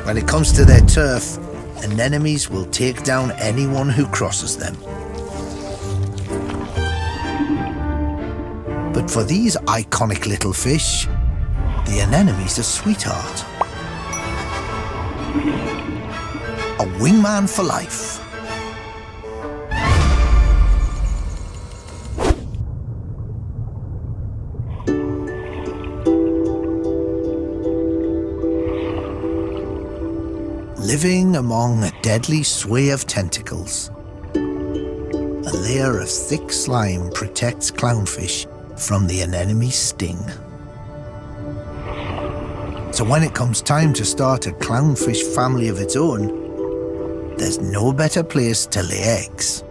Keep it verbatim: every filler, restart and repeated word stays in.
When it comes to their turf, anemones will take down anyone who crosses them. But for these iconic little fish, the anemone's a sweetheart. A wingman for life. Living among a deadly sway of tentacles, a layer of thick slime protects clownfish from the anemone's sting. So when it comes time to start a clownfish family of its own, there's no better place to lay eggs